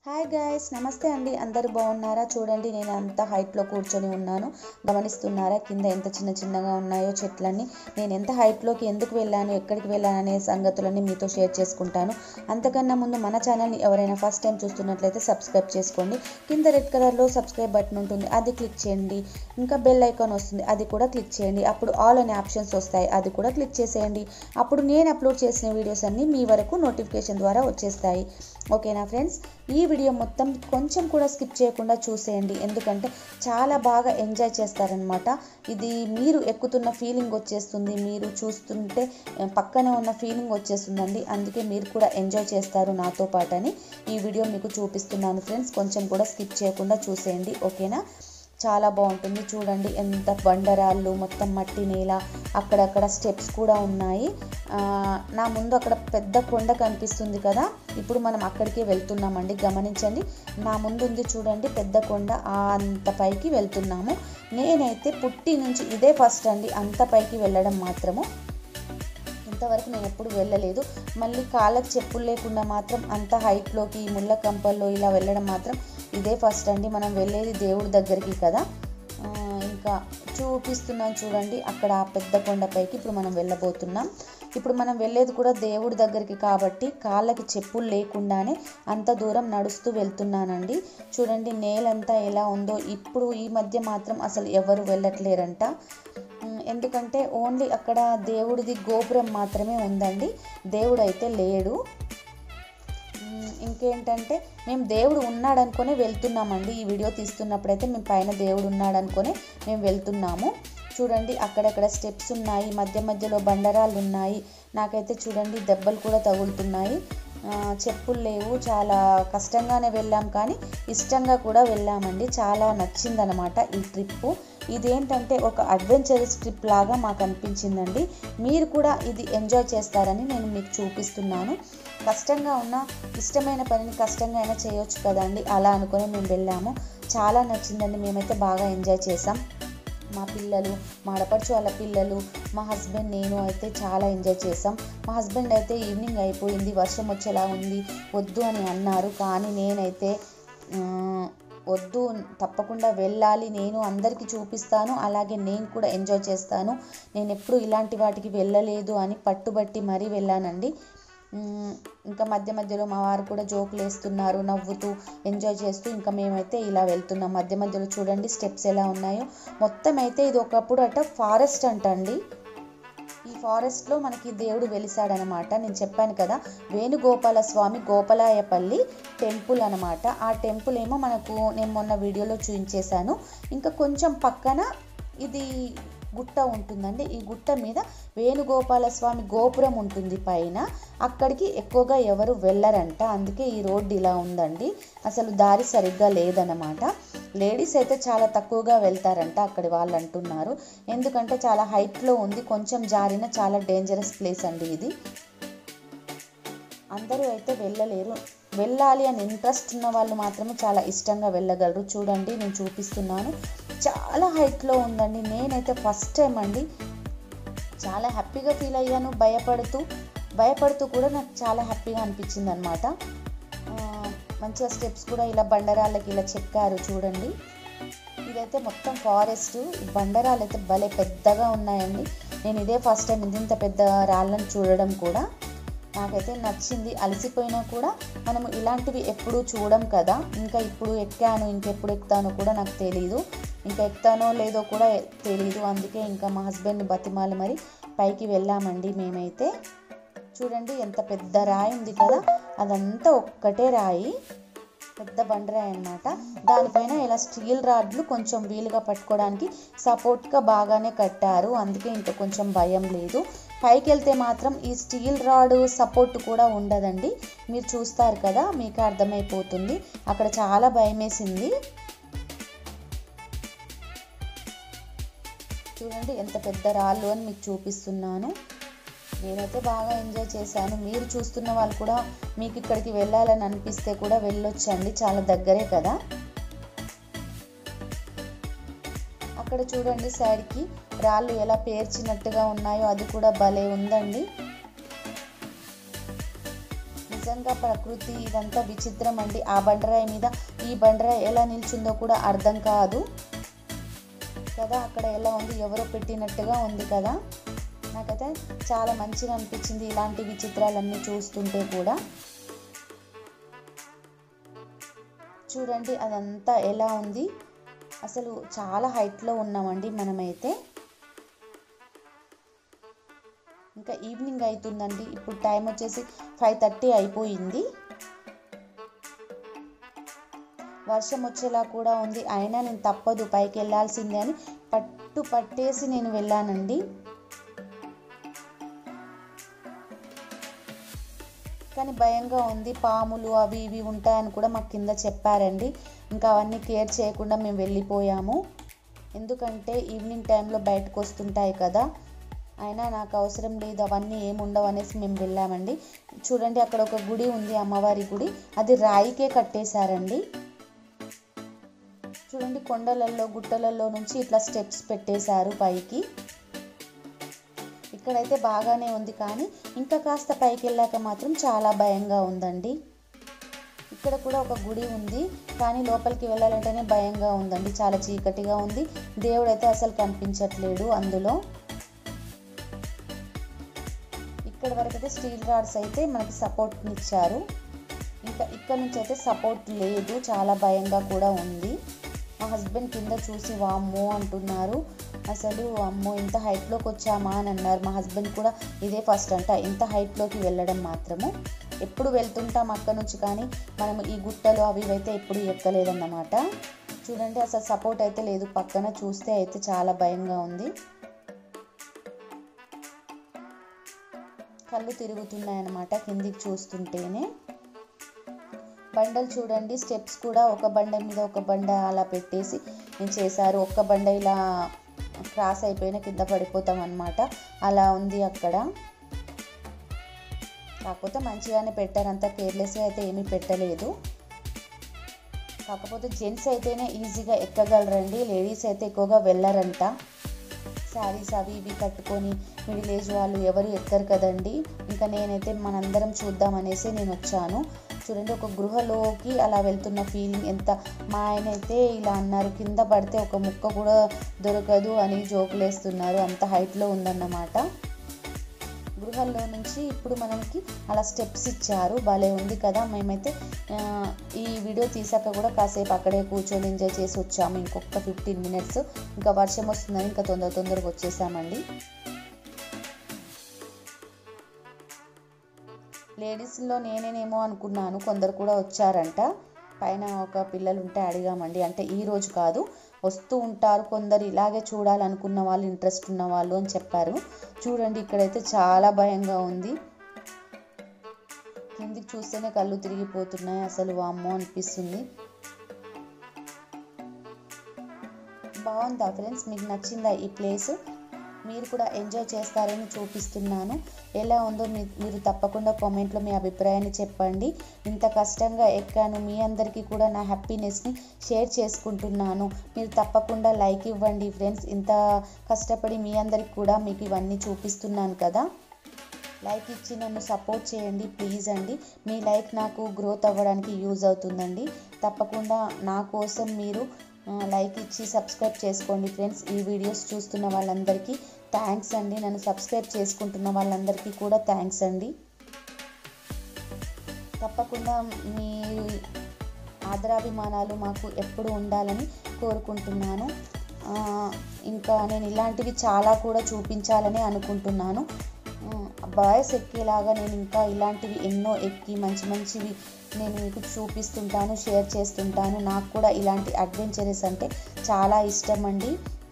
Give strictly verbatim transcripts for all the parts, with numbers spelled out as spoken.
Hi guys, నమస్తే అండి. అందరూ బాగున్నారా? చూడండి, నేను అంత హైట్లో కూర్చొని ఉన్నాను. గమనిస్తున్నారా కింద ఎంత చిన్న చిన్నగా ఉన్నాయో చెట్లన్నీ? నేను ఎంత హైట్లోకి ఎందుకు వెళ్ళాను, ఎక్కడికి వెళ్ళాను అనే సంగతులన్నీ మీతో షేర్ చేసుకుంటాను. అంతకన్నా ముందు మన ఛానల్ని ఎవరైనా ఫస్ట్ టైం చూస్తున్నట్లయితే సబ్స్క్రైబ్ చేసుకోండి. కింద రెడ్ కలర్లో సబ్స్క్రైబ్ బటన్ ఉంటుంది, అది క్లిక్ చేయండి. ఇంకా బెల్ ఐకాన్ వస్తుంది, అది కూడా క్లిక్ చేయండి. అప్పుడు ఆల్ అనే ఆప్షన్స్ వస్తాయి, అది కూడా క్లిక్ చేసేయండి. అప్పుడు నేను అప్లోడ్ చేసిన వీడియోస్ అన్నీ మీ వరకు నోటిఫికేషన్ ద్వారా వచ్చేస్తాయి. ఓకేనా ఫ్రెండ్స్? ఈ వీడియో మొత్తం కొంచెం కూడా స్కిప్ చేయకుండా చూసేయండి, ఎందుకంటే చాలా బాగా ఎంజాయ్ చేస్తారనమాట. ఇది మీరు ఎక్కుతున్న ఫీలింగ్ వచ్చేస్తుంది, మీరు చూస్తుంటే పక్కనే ఉన్న ఫీలింగ్ వచ్చేస్తుందండి. అందుకే మీరు కూడా ఎంజాయ్ చేస్తారు నాతో పాటని ఈ వీడియో మీకు చూపిస్తున్నాను ఫ్రెండ్స్. కొంచెం కూడా స్కిప్ చేయకుండా చూసేయండి, ఓకేనా? చాలా బాగుంటుంది. చూడండి ఎంత బండరాళ్ళు, మొత్తం మట్టి నేల, అక్కడక్కడ స్టెప్స్ కూడా ఉన్నాయి. నా ముందు అక్కడ పెద్ద కొండ కనిపిస్తుంది కదా, ఇప్పుడు మనం అక్కడికే వెళ్తున్నామండి. గమనించండి, నా ముందు ఉంది చూడండి పెద్ద కొండ, అంత పైకి వెళ్తున్నాము. నేనైతే పుట్టి నుంచి ఇదే ఫస్ట్ అండి అంత పైకి వెళ్ళడం మాత్రము. ఇంతవరకు నేను ఎప్పుడు వెళ్ళలేదు. మళ్ళీ కాళ్ళకి చెప్పులు లేకుండా మాత్రం అంత హైట్లోకి ముళ్ళ కంపల్లో ఇలా వెళ్ళడం మాత్రం ఇదే ఫస్ట్ అండి. మనం వెళ్ళేది దేవుడి దగ్గరికి కదా. ఇంకా చూపిస్తున్నాను చూడండి, అక్కడ ఆ పెద్ద కొండపైకి ఇప్పుడు మనం వెళ్ళబోతున్నాం. ఇప్పుడు మనం వెళ్ళేది కూడా దేవుడి దగ్గరికి కాబట్టి కాళ్ళకి చెప్పులు లేకుండానే అంత దూరం నడుస్తూ వెళ్తున్నానండి. చూడండి నేలంతా ఎలా ఉందో. ఇప్పుడు ఈ మధ్య మాత్రం అసలు ఎవరు వెళ్ళట్లేరంట, ఎందుకంటే ఓన్లీ అక్కడ దేవుడిది గోపురం మాత్రమే ఉందండి, దేవుడు అయితే లేడు. ఇంకేంటంటే మేము దేవుడు ఉన్నాడు అనుకునే వెళ్తున్నామండి. ఈ వీడియో తీస్తున్నప్పుడైతే మేము పైన దేవుడు ఉన్నాడు అనుకునే మేము వెళ్తున్నాము. చూడండి అక్కడక్కడ స్టెప్స్ ఉన్నాయి, మధ్య మధ్యలో బండరాళ్ళు ఉన్నాయి. నాకైతే చూడండి దెబ్బలు కూడా తగులుతున్నాయి. చెప్పులు లేవు, చాలా కష్టంగానే వెళ్ళాం కానీ ఇష్టంగా కూడా వెళ్ళామండి. చాలా నచ్చిందనమాట ఈ ట్రిప్పు. ఇదేంటంటే ఒక అడ్వెంచరస్ ట్రిప్ లాగా మాకు అనిపించిందండి. మీరు కూడా ఇది ఎంజాయ్ చేస్తారని నేను మీకు చూపిస్తున్నాను. కష్టంగా ఉన్న ఇష్టమైన పనిని కష్టంగా అయినా చేయొచ్చు కదండి, అలా అనుకొని మేము వెళ్ళాము. చాలా నచ్చిందండి, మేమైతే బాగా ఎంజాయ్ చేసాం. మా పిల్లలు, మా ఆడపడుచు వాళ్ళ పిల్లలు, మా హస్బెండ్, నేను అయితే చాలా ఎంజాయ్ చేసాం. మా హస్బెండ్ అయితే ఈవినింగ్ అయిపోయింది, వర్షం వచ్చేలా ఉంది, వద్దు అని అన్నారు. కానీ నేనైతే వద్దు, తప్పకుండా వెళ్ళాలి, నేను అందరికీ చూపిస్తాను, అలాగే నేను కూడా ఎంజాయ్ చేస్తాను, నేను ఎప్పుడు ఇలాంటి వాటికి వెళ్ళలేదు అని పట్టుబట్టి మరీ వెళ్ళానండి. ఇంకా మధ్య మధ్యలో మా వారు కూడా జోకులు వేస్తున్నారు, నవ్వుతూ ఎంజాయ్ చేస్తూ. ఇంకా మేమైతే ఇలా వెళ్తున్నాం. మధ్య మధ్యలో చూడండి స్టెప్స్ ఎలా ఉన్నాయో. మొత్తం అయితే ఇది ఒకప్పుడు అట ఫారెస్ట్ అంట అండి. ఈ ఫారెస్ట్లో మనకి దేవుడు వెలిసాడనమాట. నేను చెప్పాను కదా, వేణుగోపాల స్వామి గోపాలయపల్లి టెంపుల్ అనమాట. ఆ టెంపుల్ ఏమో మనకు నేను మొన్న వీడియోలో చూపించేశాను. ఇంకా కొంచెం పక్కన ఇది గుట్ట ఉంటుందండి. ఈ గుట్ట మీద వేణుగోపాల స్వామి గోపురం ఉంటుంది పైన. అక్కడికి ఎక్కువగా ఎవరు వెళ్ళరంట, అందుకే ఈ రోడ్డు ఇలా ఉందండి. అసలు దారి సరిగ్గా లేదన్నమాట. లేడీస్ అయితే చాలా తక్కువగా వెళ్తారంట అక్కడి వాళ్ళు అంటున్నారు, ఎందుకంటే చాలా హైట్లో ఉంది, కొంచెం జారిన చాలా డేంజరస్ ప్లేస్ అండి ఇది. అందరూ అయితే వెళ్ళలేరు, వెళ్ళాలి అని ఇంట్రెస్ట్ ఉన్న వాళ్ళు మాత్రమే చాలా ఇష్టంగా వెళ్ళగలరు. చూడండి నేను చూపిస్తున్నాను, చాలా హైట్లో ఉందండి. నేనైతే ఫస్ట్ టైం అండి చాలా హ్యాపీగా ఫీల్ అయ్యాను. భయపడుతూ భయపడుతూ కూడా నాకు చాలా హ్యాపీగా అనిపించింది అనమాట. మంచిగా స్టెప్స్ కూడా ఇలా బండరాళ్ళకి ఇలా చెక్కారు చూడండి. ఇదైతే మొత్తం ఫారెస్ట్. బండరాళ్ళు అయితే భలే పెద్దగా ఉన్నాయండి. నేను ఇదే ఫస్ట్ టైం ఇంత పెద్ద రాళ్ళని చూడడం కూడా. నాకైతే నచ్చింది. అలసిపోయినా కూడా మనము ఇలాంటివి ఎప్పుడూ చూడం కదా. ఇంకా ఇప్పుడు ఎక్కాను, ఇంకెప్పుడు ఎక్కుతానో కూడా నాకు తెలీదు, ఇంకా ఎక్కుతానో లేదో కూడా తెలీదు. అందుకే ఇంకా మా హస్బెండ్ని బతిమాలి మరి పైకి వెళ్ళామండి మేమైతే. చూడండి ఎంత పెద్ద రాయి ఉంది కదా, అదంతా ఒక్కటే రాయి, పెద్ద బండరాయి అన్నమాట. దానిపైన ఇలా స్టీల్ రాడ్లు కొంచెం వీలుగా పట్టుకోవడానికి సపోర్ట్గా బాగానే కట్టారు, అందుకే ఇంకా కొంచెం భయం లేదు. పైకి వెళ్తే మాత్రం ఈ స్టీల్ రాడ్ సపోర్ట్ కూడా ఉండదండి. మీరు చూస్తారు కదా, మీకు అర్థమైపోతుంది. అక్కడ చాలా భయం వేసింది. చూడండి ఎంత పెద్ద రాళ్ళు అని మీకు చూపిస్తున్నాను. నేనైతే బాగా ఎంజాయ్ చేశాను. మీరు చూస్తున్న వాళ్ళు కూడా మీకు ఇక్కడికి వెళ్ళాలని అనిపిస్తే కూడా వెళ్ళొచ్చండి, చాలా దగ్గరే కదా. అక్కడ చూడండి సైడ్కి రాళ్ళు ఎలా పేర్చినట్టుగా ఉన్నాయో, అది కూడా భలే ఉందండి. నిజంగా నిజంగా ప్రకృతి ఇదంతా విచిత్రం అండి. ఆ బండరాయి మీద ఈ బండరాయి ఎలా నిల్చుందో కూడా అర్థం కాదు కదా. అక్కడ ఎలా ఉంది, ఎవరో పెట్టినట్టుగా ఉంది కదా. నాకైతే చాలా మంచిగా అనిపించింది ఇలాంటి విచిత్రాలన్నీ చూస్తుంటే కూడా. చూడండి అదంతా ఎలా ఉంది, అసలు చాలా హైట్లో ఉన్నామండి మనమైతే. ఇంకా ఈవినింగ్ అవుతుందండి, ఇప్పుడు టైం వచ్చేసి ఫైవ్ థర్టీ అయిపోయింది. వర్షం వచ్చేలా కూడా ఉంది, అయినా నేను తప్పదు పైకి వెళ్ళాల్సిందే అని పట్టు పట్టేసి నేను వెళ్ళానండి. కానీ భయంగా ఉంది, పాములు అవి ఇవి ఉంటాయని కూడా మాకు కింద చెప్పారండి. ఇంకా అవన్నీ కేర్ చేయకుండా మేము వెళ్ళిపోయాము, ఎందుకంటే ఈవినింగ్ టైంలో బయటకు వస్తుంటాయి కదా. అయినా నాకు అవసరం లేదు, అవన్నీ ఏముండవు అనేసి మేము వెళ్ళామండి. చూడండి అక్కడ ఒక గుడి ఉంది, అమ్మవారి గుడి, అది రాయికే కట్టేశారండి. చూడండి కొండలలో గుట్టలలో నుంచి ఇట్లా స్టెప్స్ పెట్టేశారు పైకి. ఇక్కడైతే బాగానే ఉంది, కానీ ఇంకా కాస్త పైకి వెళ్ళాక మాత్రం చాలా భయంగా ఉందండి. ఇక్కడ కూడా ఒక గుడి ఉంది, కానీ లోపలికి వెళ్ళాలంటేనే భయంగా ఉందండి, చాలా చీకటిగా ఉంది. దేవుడు అయితే అసలు కనిపించట్లేడు అందులో. ఇక్కడ వరకు అయితే స్టీల్ రాడ్స్ అయితే మనకి సపోర్ట్ ఇచ్చారు, ఇంకా ఇక్కడ నుంచి అయితే సపోర్ట్ లేదు, చాలా భయంగా కూడా ఉంది. మా హస్బెండ్ కింద చూసి వామ్మో అంటున్నారు, అసలు అమ్మో ఇంత హైట్లోకి వచ్చామా అని అన్నారు. మా హస్బెండ్ కూడా ఇదే ఫస్ట్ అంట ఇంత హైట్లోకి వెళ్ళడం. మాత్రము ఎప్పుడు వెళ్తుంటాం అక్కడ నుంచి, కానీ మనం ఈ గుట్టలు అవి అయితే ఎప్పుడు ఎక్కలేదన్నమాట. చూడండి అసలు సపోర్ట్ అయితే లేదు, పక్కన చూస్తే అయితే చాలా భయంగా ఉంది. కళ్ళు తిరుగుతున్నాయి అన్నమాట కిందికి చూస్తుంటేనే. బండలు చూడండి, స్టెప్స్ కూడా ఒక బండ మీద ఒక బండ అలా పెట్టేసి చేశారు. ఒక్క బండ ఇలా క్రాస్ అయిపోయినా కింద పడిపోతాం అన్నమాట, అలా ఉంది అక్కడ. కాకపోతే మంచిగానే పెట్టారు, అంత కేర్లెస్గా అయితే ఏమీ పెట్టలేదు. కాకపోతే జెంట్స్ అయితేనే ఈజీగా ఎక్కగలరండి, లేడీస్ అయితే ఎక్కువగా వెళ్ళరంట. శారీస్ అవి ఇవి కట్టుకొని మిడిల్ ఏజ్ వాళ్ళు ఎవరు ఎక్కరు కదండి. ఇంకా నేనైతే మనందరం చూద్దామనేసి నేను వచ్చాను. చూడండి ఒక గృహలోకి అలా వెళ్తున్న ఫీలింగ్. ఎంత మా ఆయన అయితే ఇలా అన్నారు, కింద పడితే ఒక ముక్క కూడా దొరకదు అని జోకులు వేస్తున్నారు, అంత హైట్లో ఉందన్నమాట. గృహల్లో నుంచి ఇప్పుడు మనకి అలా స్టెప్స్ ఇచ్చారు, భలే ఉంది కదా. మేమైతే ఈ వీడియో తీసాక కూడా కాసేపు అక్కడే కూర్చొని ఎంజాయ్ చేసి వచ్చాము. ఇంకొక ఫిఫ్టీన్ మినిట్స్, ఇంకా వర్షం వస్తుందని ఇంకా తొందర తొందరగా వచ్చేసామండి. లేడీస్లో నేనేనేమో అనుకున్నాను, కొందరు కూడా వచ్చారంట. పైన ఒక పిల్లలు ఉంటే అడిగామండి, అంటే ఈ రోజు కాదు వస్తూ ఉంటారు కొందరు, ఇలాగే చూడాలనుకున్న వాళ్ళు, ఇంట్రెస్ట్ ఉన్న వాళ్ళు అని చెప్పారు. చూడండి ఇక్కడైతే చాలా భయంగా ఉంది, కిందికి చూస్తేనే కళ్ళు తిరిగిపోతున్నాయి, అసలు వామ్మో అనిపిస్తుంది. బాగుందా ఫ్రెండ్స్, మీకు నచ్చిందా ఈ ప్లేస్? మీరు కూడా ఎంజాయ్ చేస్తారని చూపిస్తున్నాను. ఎలా ఉందో మీరు తప్పకుండా కామెంట్లో మీ అభిప్రాయాన్ని చెప్పండి. ఇంత కష్టంగా ఎక్కాను, మీ అందరికీ కూడా నా హ్యాపీనెస్ని షేర్ చేసుకుంటున్నాను. మీరు తప్పకుండా లైక్ ఇవ్వండి ఫ్రెండ్స్. ఇంత కష్టపడి మీ అందరికి కూడా మీకు ఇవన్నీ చూపిస్తున్నాను కదా, లైక్ ఇచ్చి నన్ను సపోర్ట్ చేయండి ప్లీజ్ అండి. మీ లైక్ నాకు గ్రోత్ అవ్వడానికి యూజ్ అవుతుందండి. తప్పకుండా నా కోసం మీరు లైక్ ఇచ్చి సబ్స్క్రైబ్ చేసుకోండి ఫ్రెండ్స్. ఈ వీడియోస్ చూస్తున్న వాళ్ళందరికీ థ్యాంక్స్ అండి, నన్ను సబ్స్క్రైబ్ చేసుకుంటున్న వాళ్ళందరికీ కూడా థ్యాంక్స్ అండి. తప్పకుండా మీ ఆదరాభిమానాలు మాకు ఎప్పుడు ఉండాలని కోరుకుంటున్నాను. ఇంకా నేను ఇలాంటివి చాలా కూడా చూపించాలని అనుకుంటున్నాను. బాయ్స్ ఎక్కేలాగా నేను ఇంకా ఇలాంటివి ఎన్నో ఎక్కి మంచి మంచివి నేను మీకు చూపిస్తుంటాను, షేర్ చేస్తుంటాను. నాకు కూడా ఇలాంటి అడ్వెంచరస్ అంటే చాలా ఇష్టం అండి.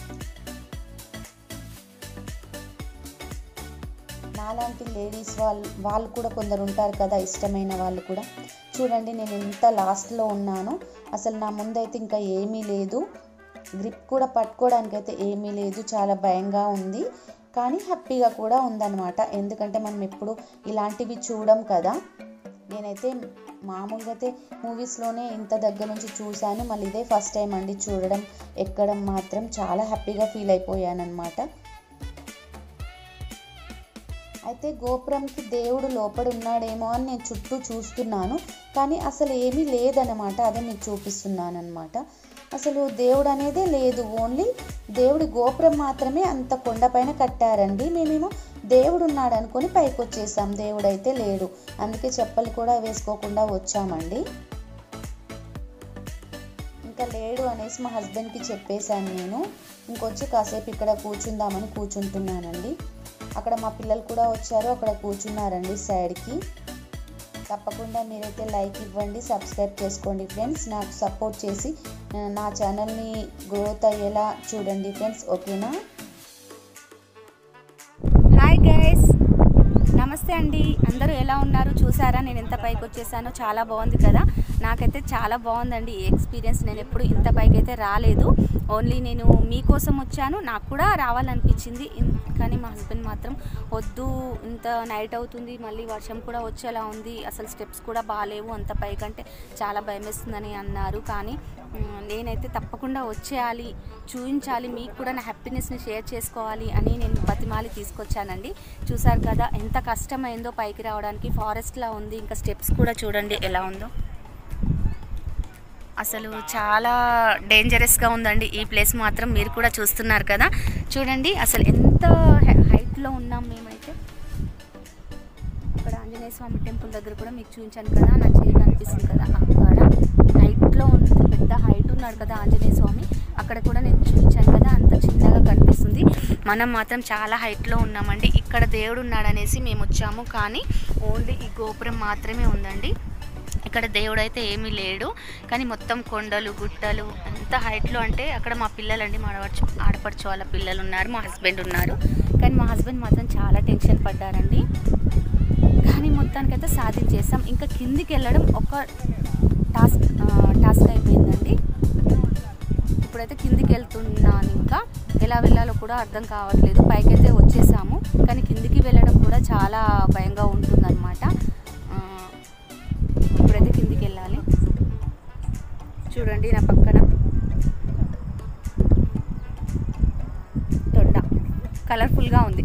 నాలాంటి లేడీస్ వాళ్ళు వాళ్ళు కూడా కొందరు ఉంటారు కదా, ఇష్టమైన వాళ్ళు కూడా. చూడండి నేను ఎంత లాస్ట్లో ఉన్నాను, అసలు నా ముందైతే ఇంకా ఏమీ లేదు, గ్రిప్ కూడా పట్టుకోవడానికి అయితే ఏమీ లేదు, చాలా భయంగా ఉంది. కానీ హ్యాపీగా కూడా ఉందన్నమాట, ఎందుకంటే మనం ఎప్పుడు ఇలాంటివి చూడం కదా. నేనైతే మామూలుగా అయితే మూవీస్లోనే ఇంత దగ్గర నుంచి చూశాను, మళ్ళీ ఇదే ఫస్ట్ టైం అండి చూడడం ఎక్కడం. మాత్రం చాలా హ్యాపీగా ఫీల్ అయిపోయాను అనమాట. అయితే గోపురంకి దేవుడు లోపల ఉన్నాడేమో అని నేను చుట్టూ చూస్తున్నాను, కానీ అసలు ఏమీ లేదన్నమాట. అదే మీకు చూపిస్తున్నాను అనమాట. అసలు దేవుడు అనేదే లేదు, ఓన్లీ దేవుడి గోపురం మాత్రమే అంత కొండపైన కట్టారండి. మేమేమో దేవుడు ఉన్నాడు అనుకొని పైకి వచ్చేసాం, దేవుడైతే లేడు. అందుకే చెప్పలు కూడా వేసుకోకుండా వచ్చామండి. ఇంకా లేడు అనేసి మా హస్బెండ్కి చెప్పేశాను నేను. ఇంకొచ్చి కాసేపు ఇక్కడ కూర్చుందామని కూర్చుంటున్నానండి. అక్కడ మా పిల్లలు కూడా వచ్చారు, అక్కడ కూర్చున్నారండి సైడ్కి. తప్పకుండా మీరైతే లైక్ ఇవ్వండి, సబ్స్క్రైబ్ చేసుకోండి ఫ్రెండ్స్. నాకు సపోర్ట్ చేసి నా ఛానల్ని గ్రోత్ అయ్యేలా చూడండి ఫ్రెండ్స్, ఓకేనా? హాయ్ గైస్, నమస్తే అండి. అందరూ ఎలా ఉన్నారు? చూసారా నేను ఎంత పైకి వచ్చేసానో? చాలా బాగుంది కదా. నాకైతే చాలా బాగుందండి ఈ ఎక్స్పీరియన్స్. నేను ఎప్పుడు ఇంత పైకి అయితే రాలేదు. ఓన్లీ నేను మీకోసం వచ్చాను, నాకు కూడా రావాలనిపించింది. కానీ మా హస్బెండ్ మాత్రం వద్దు, ఇంత నైట్ అవుతుంది, మళ్ళీ వర్షం కూడా వచ్చేలా ఉంది, అసలు స్టెప్స్ కూడా బాగాలేవు, అంత పైకంటే చాలా భయం వేస్తుందని అన్నారు. కానీ నేనైతే తప్పకుండా వచ్చేయాలి, చూపించాలి, మీకు కూడా నా హ్యాపీనెస్ని షేర్ చేసుకోవాలి అని నేను బతిమాలి తీసుకొచ్చానండి. చూసారు కదా ఎంత కష్టమైందో పైకి రావడానికి. ఫారెస్ట్లా ఉంది, ఇంకా స్టెప్స్ కూడా చూడండి ఎలా ఉందో. అసలు చాలా డేంజరస్గా ఉందండి ఈ ప్లేస్ మాత్రం. మీరు కూడా చూస్తున్నారు కదా, చూడండి అసలు ఎంత హైట్లో ఉన్నాం మేమైతే. అక్కడ ఆంజనేయ స్వామి టెంపుల్ దగ్గర కూడా మీకు చూపించాను కదా, నా చేయి కనిపిస్తుంది కదా, అక్కడ హైట్లో ఉంది, పెద్ద హైట్ ఉన్నాడు కదా ఆంజనేయ స్వామి. అక్కడ కూడా నేను చూపించాను కదా, అంత చిన్నగా కనిపిస్తుంది. మనం మాత్రం చాలా హైట్లో ఉన్నామండి. ఇక్కడ దేవుడు ఉన్నాడు అనేసి మేము వచ్చాము, కానీ ఓన్లీ ఈ గోపురం మాత్రమే ఉందండి. ఇక్కడ దేవుడు అయితే ఏమీ లేడు, కానీ మొత్తం కొండలు గుట్టలు ఎంత హైట్లో అంటే అక్కడ మా పిల్లలండి, మా ఆడపడుచు ఆడపడుచు వాళ్ళ పిల్లలు ఉన్నారు, మా హస్బెండ్ ఉన్నారు. కానీ మా హస్బెండ్ మాత్రం చాలా టెన్షన్ పడ్డారండి. కానీ మొత్తానికైతే సాధించేసాం. ఇంకా కిందికి వెళ్ళడం ఒక టాస్క్ టాస్క్ అయిపోయిందండి. ఇప్పుడైతే కిందికి వెళ్తున్నాను, ఇంకా ఎలా వెళ్ళాలో కూడా అర్థం కావట్లేదు. పైకైతే వచ్చేసాము, కానీ కిందికి వెళ్ళడం కూడా చాలా భయంగా ఉంటుందన్నమాట. ఇప్పుడైతే కిందికి వెళ్ళాలి. చూడండి నా పక్కన తొండ కలర్ఫుల్గా ఉంది.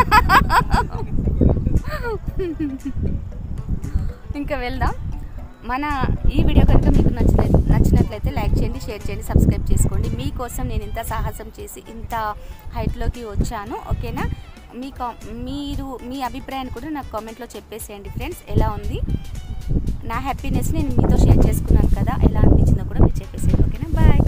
ఇంకా వెళ్దాం. మన ఈ వీడియో కనుక మీకు నచ్చలేదు నచ్చినట్లయితే లైక్ చేయండి, షేర్ చేయండి, సబ్స్క్రైబ్ చేసుకోండి. మీకోసం నేను ఇంత సాహసం చేసి ఇంత హైట్లోకి వచ్చాను, ఓకేనా? మీ కా మీరు మీ అభిప్రాయాన్ని కూడా నాకు కామెంట్లో చెప్పేసేయండి ఫ్రెండ్స్. ఎలా ఉంది నా హ్యాపీనెస్ నేను మీతో షేర్ చేసుకున్నాను కదా, ఎలా అనిపించిందో కూడా మీరు చెప్పేసేయండి, ఓకేనా? బాయ్.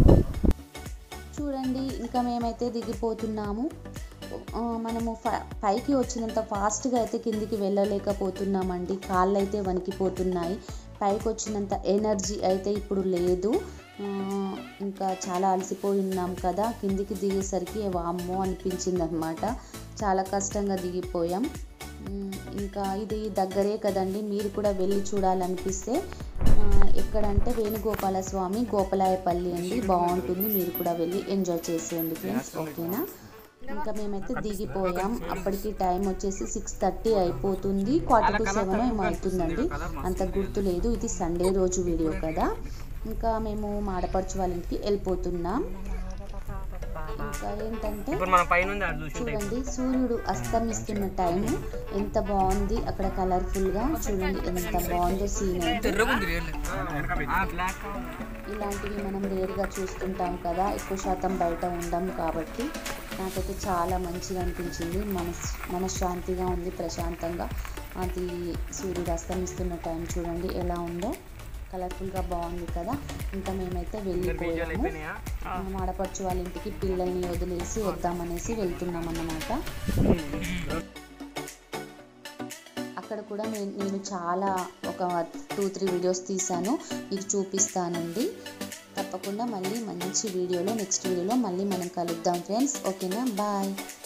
చూడండి ఇంకా మేమైతే దిగిపోతున్నాము. మనము పైకి వచ్చినంత ఫాస్ట్గా అయితే కిందికి వెళ్ళలేకపోతున్నామండి. కాళ్ళు అయితే వణికిపోతున్నాయి. పైకి వచ్చినంత ఎనర్జీ అయితే ఇప్పుడు లేదు. ఇంకా చాలా అలసిపోయి ఉన్నాం కదా, కిందికి దిగేసరికి వామ్మో అనిపించింది అనమాట. చాలా కష్టంగా దిగిపోయాం. ఇంకా ఇది దగ్గరే కదండి, మీరు కూడా వెళ్ళి చూడాలనిపిస్తే ఎక్కడంటే వేణుగోపాల స్వామి గోపలాయపల్లి అండి, బాగుంటుంది. మీరు కూడా వెళ్ళి ఎంజాయ్ చేసేయండి ఫ్రెండ్స్, ఓకేనా? ఇంకా మేమైతే దిగిపోయాం. అప్పటికి టైం వచ్చేసి సిక్స్ థర్టీ అయిపోతుంది, క్వార్టర్ టు సెవెన్ ఏమో అవుతుందండి, అంత గుర్తులేదు. ఇది సండే రోజు వీడియో కదా. ఇంకా మేము మాడపడుచు వాళ్ళ ఇంటికి వెళ్ళిపోతున్నాం. ఇంకా ఏంటంటే చూడండి సూర్యుడు అస్తమిస్తున్న టైం ఎంత బాగుంది అక్కడ, కలర్ఫుల్గా చూడండి ఎంత బాగుందో సీన్ అయితే. ఇలాంటివి మనం రేరుగా చూస్తుంటాం కదా, ఎక్కువ శాతం బయట ఉండం కాబట్టి నాకైతే చాలా మంచిగా అనిపించింది. మనస్ మనశ్శాంతిగా ఉంది, ప్రశాంతంగా. అది సూర్యుడు అస్తమిస్తున్న టైం చూడండి ఎలా ఉందో, కలర్ఫుల్గా బాగుంది కదా. ఇంకా మేమైతే వెళ్ళిపోయాము. ఆడపడుచు వాళ్ళ ఇంటికి పిల్లల్ని వదిలేసి వద్దామనేసి వెళ్తున్నాం అన్నమాట. అక్కడ కూడా నేను చాలా ఒక టూ త్రీ వీడియోస్ తీసాను, మీకు చూపిస్తానండి. తప్పకుండా మళ్ళీ మంచి వీడియోలో నెక్స్ట్ వీడియోలో మళ్ళీ మనం కలుద్దాం ఫ్రెండ్స్, ఓకేనా? బాయ్.